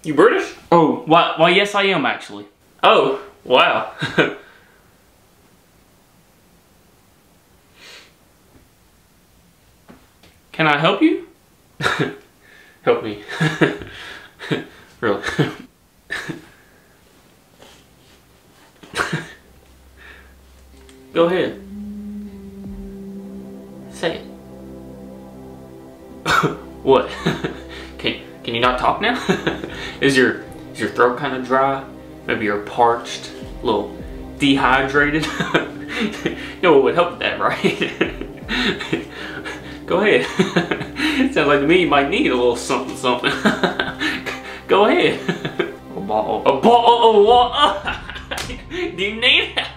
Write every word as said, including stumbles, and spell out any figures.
You British? Oh, why, why yes I am actually. Oh, wow. Can I help you? Help me. Really. Go ahead. Say it. What? Can can you not talk now? is your is your throat kind of dry? Maybe you're parched, a little dehydrated. You know what would help with that, right? Go ahead. Sounds like to me you might need a little something something. Go ahead. A ball. A ball of water. Do you need it?